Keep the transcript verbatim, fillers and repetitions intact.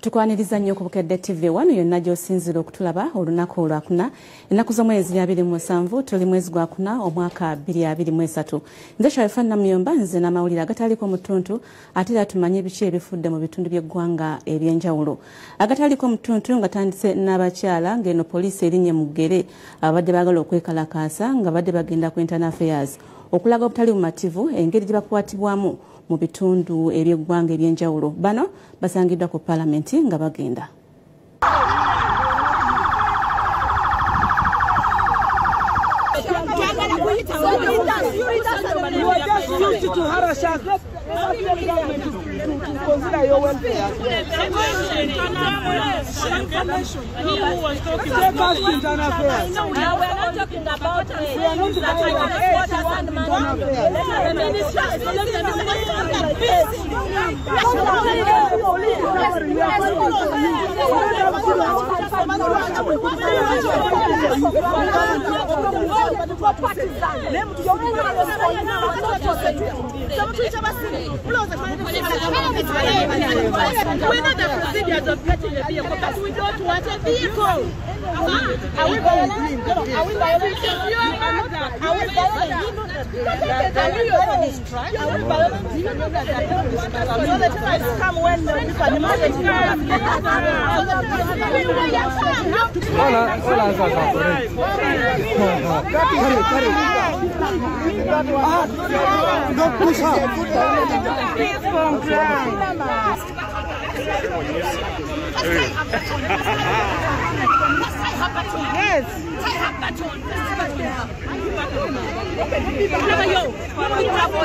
Tukwaniriza nnyo ku Bukedde T V wano yonna gy'osinzira okutulaba olunaku olwakuna ennaku z'omwezi abiri mu musanvu tuli mwezi gwa kuna omwaka bbiri abiri mu esatu. Nze Sharifa Namuyomba nze n'amawulire agataliko mu ttuntu ate era tumanye biki ebifudde mu bitundu by'eggwanga eby'enjawulo. Agataliko mu ttuntu nga tandise n'abakyala ng'eno poliisi erinnya mu ggere abadde baagala okwekalakaasa nga badde bagenda ku Internal Affairs okulaga obutali bumativu engeri gye bakwatibwamu mu bitundu eby'eggwanga eby'enjawulo. Bano basangiddwa ku Parliament nga bagenda. Consider your welfare. Take us to internal affairs. No, we are not talking about it. We are not talking about it. Internal affairs. The minister is we know the procedures of getting a vehicle, but we don't want a vehicle. Are we violating? Are we violating? Are we violating? Are we violating? Are we violating? So the time come when the Hola, hola, hola. Don't push up. Please don't cry. Yes.